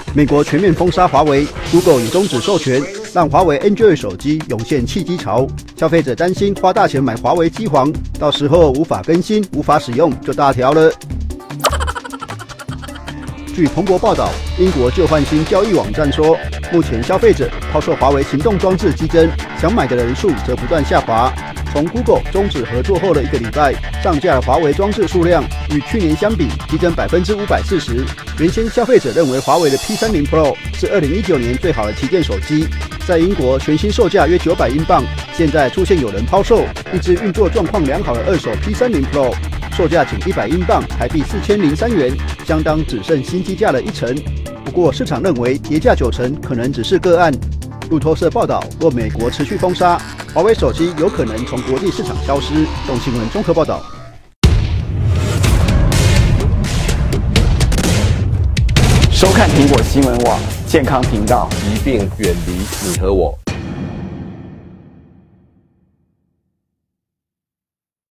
美国全面封杀华为 ，Google 也终止授权，让华为 Android 手机涌现弃机潮。消费者担心花大钱买华为机皇，到时候无法更新、无法使用就大条了。据彭博报道，英国旧换新交易网站说，目前消费者抛售华为行动装置激增，想买的人数则不断下滑。从 Google 终止合作后的1个礼拜，上架的华为装置数量与去年相比激增540%。原先消费者认为华为的 P30 Pro 是2019年最好的旗舰手机，在英国全新售价约900英镑，现在出现有人抛售一只运作状况良好的二手 P30 Pro， 售价仅100英镑，台币4003元，相当只剩新机价的1成。不过市场认为跌价9成可能只是个案。路透社报道，若美国持续封杀，华为手机有可能从国际市场消失。动新闻综合报道。 收看苹果新闻网健康频道， 疾病远离你和我。